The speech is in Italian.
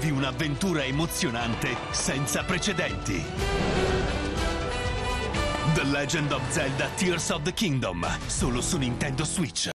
Vivi un'avventura emozionante senza precedenti. The Legend of Zelda Tears of the Kingdom, solo su Nintendo Switch.